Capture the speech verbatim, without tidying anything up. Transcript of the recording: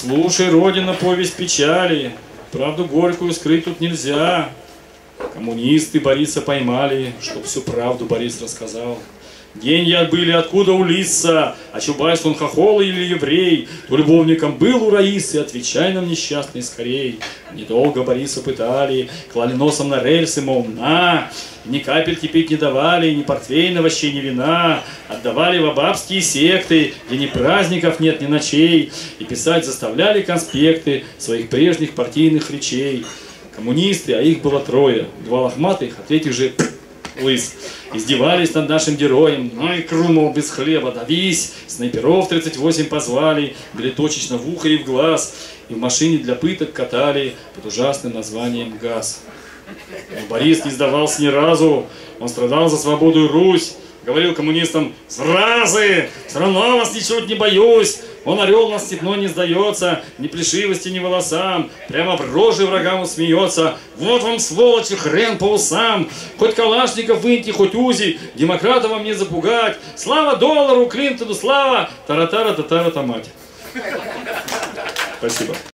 Слушай, Родина, повесть печали, правду горькую скрыть тут нельзя. Коммунисты Бориса поймали, чтоб всю правду Борис рассказал. Деньги отбыли, откуда у Лиса, а Чубайс он хохол или еврей, то любовником был у Раисы, отвечай нам, несчастный, скорей. Недолго Бориса пытали, клали носом на рельсы, мол, на, ни капельки пить не давали, ни портвейна, вообще ни вина, отдавали в бабские секты, где ни праздников нет, ни ночей, и писать заставляли конспекты своих прежних партийных речей. Коммунисты, а их было трое, два лохматых, а третий же лыс. Издевались над нашим героем, ну и крумал без хлеба, давись. Снайперов тридцать восемь позвали, били точечно в ухо и в глаз, и в машине для пыток катали под ужасным названием ГАЗ. Но Борис не сдавался ни разу, он страдал за свободу и Русь, говорил коммунистам: «Зразы, все равно вас ничуть не боюсь, он орел нас степной не сдается, ни плешивости, ни волосам, прямо в рожи врагам он смеется. Вот вам, сволочи, хрен по усам, хоть Калашников выньте, хоть Узи, демократа вам не запугать, слава доллару, Клинтону слава, тара-тара-татара-та мать». Спасибо.